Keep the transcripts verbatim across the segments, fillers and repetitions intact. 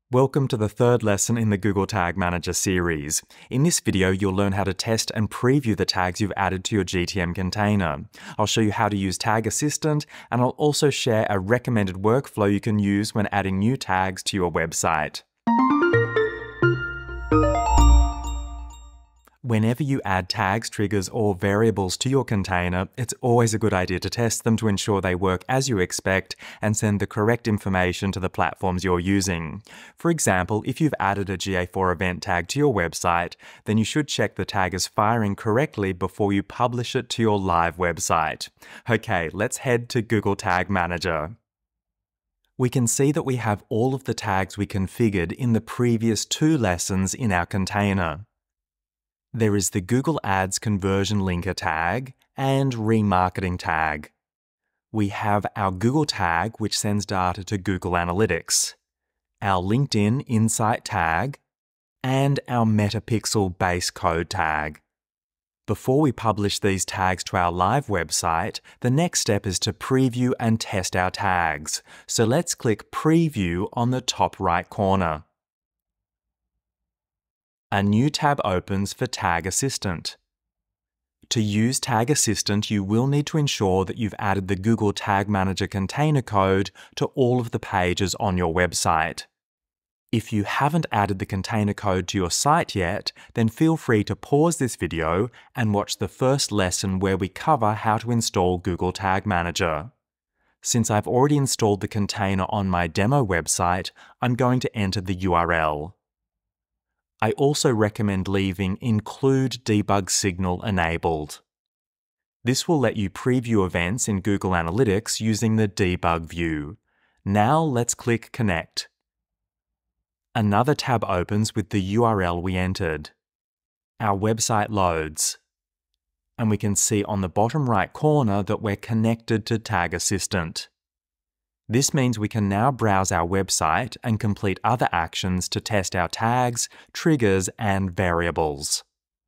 Welcome to the third lesson in the Google Tag Manager series. In this video, you'll learn how to test and preview the tags you've added to your G T M container. I'll show you how to use Tag Assistant, and I'll also share a recommended workflow you can use when adding new tags to your website. Whenever you add tags, triggers, or variables to your container, it's always a good idea to test them to ensure they work as you expect and send the correct information to the platforms you're using. For example, if you've added a G A four event tag to your website, then you should check the tag is firing correctly before you publish it to your live website. Okay, let's head to Google Tag Manager. We can see that we have all of the tags we configured in the previous two lessons in our container. There is the Google Ads Conversion Linker tag and Remarketing tag. We have our Google tag, which sends data to Google Analytics, our LinkedIn Insight tag, and our Metapixel base code tag. Before we publish these tags to our live website, the next step is to preview and test our tags. So let's click Preview on the top right corner. A new tab opens for Tag Assistant. To use Tag Assistant, you will need to ensure that you've added the Google Tag Manager container code to all of the pages on your website. If you haven't added the container code to your site yet, then feel free to pause this video and watch the first lesson where we cover how to install Google Tag Manager. Since I've already installed the container on my demo website, I'm going to enter the U R L. I also recommend leaving Include Debug Signal enabled. This will let you preview events in Google Analytics using the debug view. Now let's click Connect. Another tab opens with the U R L we entered. Our website loads, and we can see on the bottom right corner that we're connected to Tag Assistant. This means we can now browse our website and complete other actions to test our tags, triggers, and variables.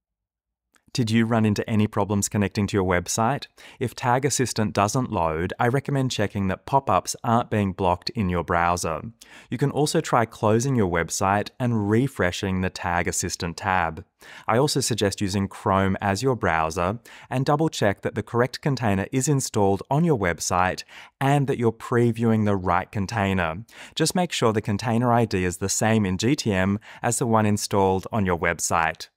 Did you run into any problems connecting to your website? If Tag Assistant doesn't load, I recommend checking that pop-ups aren't being blocked in your browser. You can also try closing your website and refreshing the Tag Assistant tab. I also suggest using Chrome as your browser and double-check that the correct container is installed on your website and that you're previewing the right container. Just make sure the container I D is the same in G T M as the one installed on your website.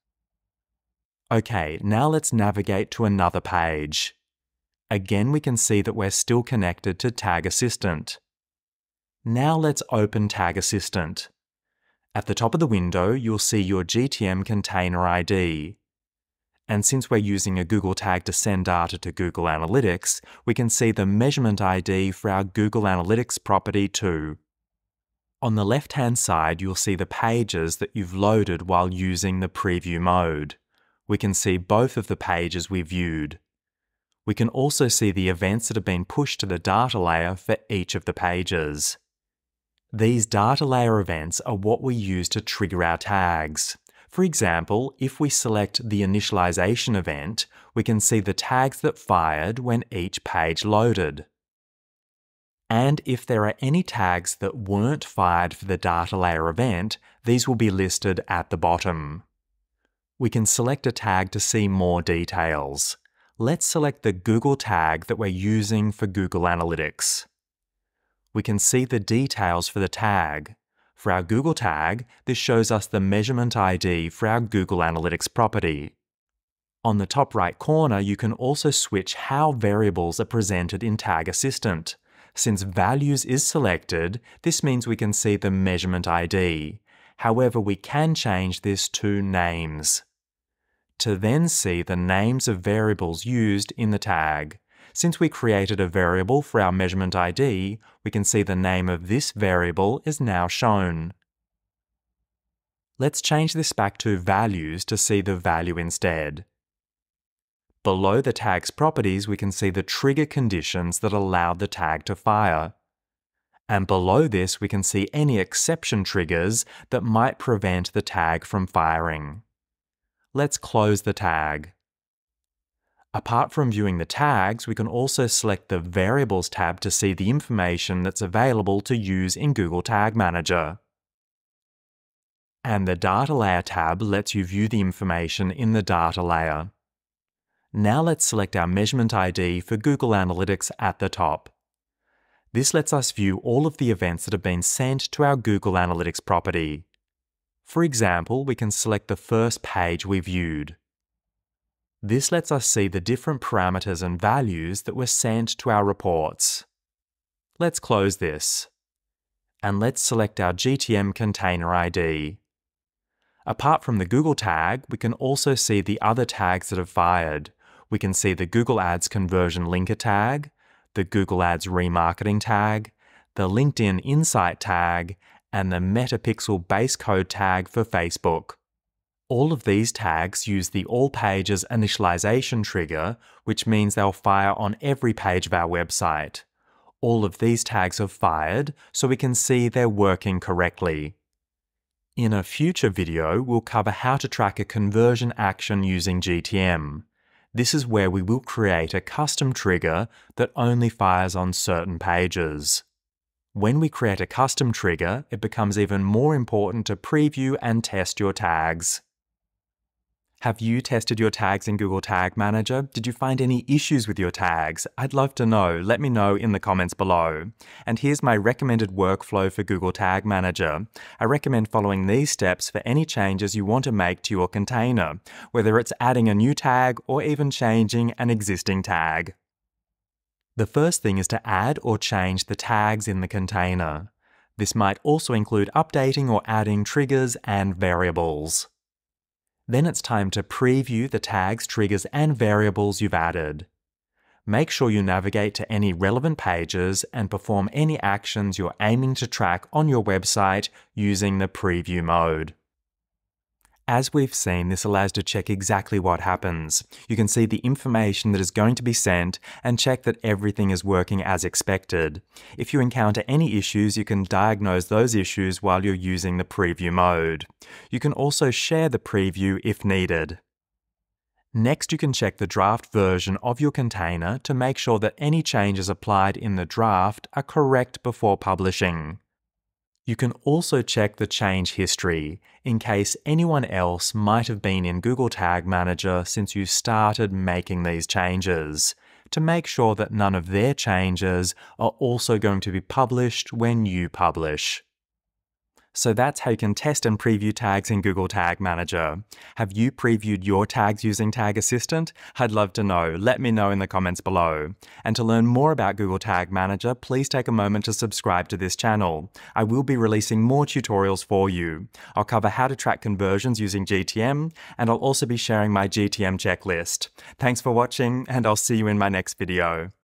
Okay, now let's navigate to another page. Again, we can see that we're still connected to Tag Assistant. Now let's open Tag Assistant. At the top of the window, you'll see your G T M container I D. And since we're using a Google tag to send data to Google Analytics, we can see the measurement I D for our Google Analytics property too. On the left-hand side, you'll see the pages that you've loaded while using the preview mode. We can see both of the pages we viewed. We can also see the events that have been pushed to the data layer for each of the pages. These data layer events are what we use to trigger our tags. For example, if we select the initialization event, we can see the tags that fired when each page loaded. And if there are any tags that weren't fired for the data layer event, these will be listed at the bottom. We can select a tag to see more details. Let's select the Google tag that we're using for Google Analytics. We can see the details for the tag. For our Google tag, this shows us the measurement I D for our Google Analytics property. On the top right corner, you can also switch how variables are presented in Tag Assistant. Since values is selected, this means we can see the measurement I D. However, we can change this to names to then see the names of variables used in the tag. Since we created a variable for our measurement I D, we can see the name of this variable is now shown. Let's change this back to values to see the value instead. Below the tag's properties, we can see the trigger conditions that allowed the tag to fire. And below this, we can see any exception triggers that might prevent the tag from firing. Let's close the tag. Apart from viewing the tags, we can also select the Variables tab to see the information that's available to use in Google Tag Manager. And the Data Layer tab lets you view the information in the data layer. Now let's select our measurement I D for Google Analytics at the top. This lets us view all of the events that have been sent to our Google Analytics property. For example, we can select the first page we viewed. This lets us see the different parameters and values that were sent to our reports. Let's close this. And let's select our G T M container I D. Apart from the Google tag, we can also see the other tags that have fired. We can see the Google Ads Conversion Linker tag, the Google Ads Remarketing tag, the LinkedIn Insight tag, and the Metapixel base code tag for Facebook. All of these tags use the All Pages initialization trigger, which means they'll fire on every page of our website. All of these tags have fired, so we can see they're working correctly. In a future video, we'll cover how to track a conversion action using G T M. This is where we will create a custom trigger that only fires on certain pages. When we create a custom trigger, it becomes even more important to preview and test your tags. Have you tested your tags in Google Tag Manager? Did you find any issues with your tags? I'd love to know. Let me know in the comments below. And here's my recommended workflow for Google Tag Manager. I recommend following these steps for any changes you want to make to your container, whether it's adding a new tag or even changing an existing tag. The first thing is to add or change the tags in the container. This might also include updating or adding triggers and variables. Then it's time to preview the tags, triggers, and variables you've added. Make sure you navigate to any relevant pages and perform any actions you're aiming to track on your website using the preview mode. As we've seen, this allows you to check exactly what happens. You can see the information that is going to be sent and check that everything is working as expected. If you encounter any issues, you can diagnose those issues while you're using the preview mode. You can also share the preview if needed. Next, you can check the draft version of your container to make sure that any changes applied in the draft are correct before publishing. You can also check the change history, in case anyone else might have been in Google Tag Manager since you started making these changes, to make sure that none of their changes are also going to be published when you publish. So that's how you can test and preview tags in Google Tag Manager. Have you previewed your tags using Tag Assistant? I'd love to know. Let me know in the comments below. And to learn more about Google Tag Manager, please take a moment to subscribe to this channel. I will be releasing more tutorials for you. I'll cover how to track conversions using G T M, and I'll also be sharing my G T M checklist. Thanks for watching, and I'll see you in my next video.